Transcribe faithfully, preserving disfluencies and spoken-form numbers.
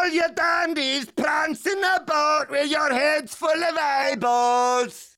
all you dandies prancing about with your heads full of eyeballs.